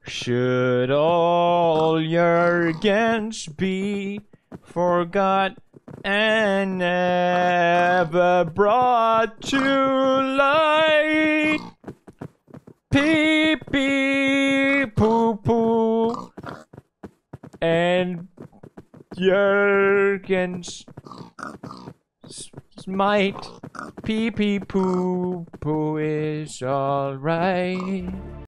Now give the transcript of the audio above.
Should all Jurgens be forgot and never brought to light? Pee pee poo poo and Jurgens might pee pee poo poo is alright.